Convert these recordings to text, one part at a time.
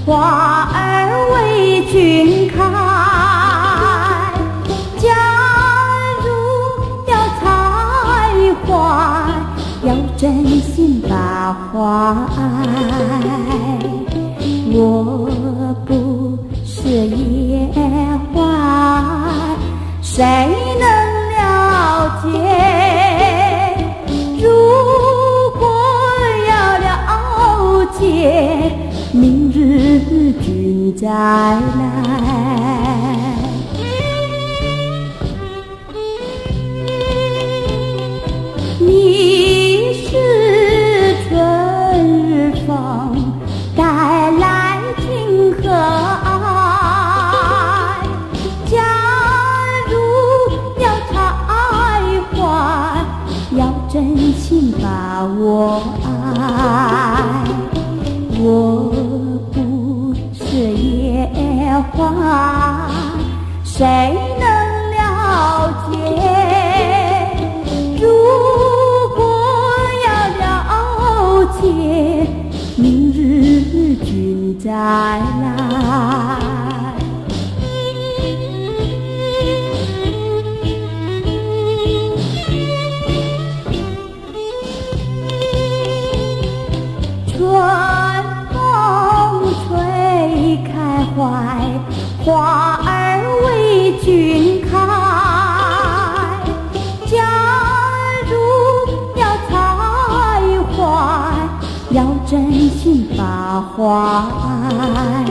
花儿为君开。假如要采花，要真心把花爱。我不是野花，谁能了解？如果要了解，明日君再来。你是春日风，带来情和爱。假如要采花，要真心把我爱。我不是野花，谁能了解？如果要了解，明日君再来。春风吹开怀，花儿为君开。假如要采花，要真心把花爱。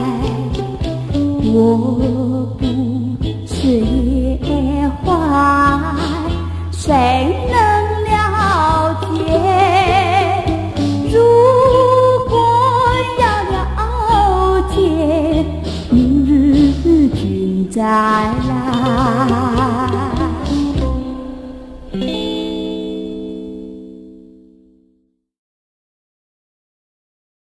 我不是野花，谁能了解？如果要了解，明日君再来。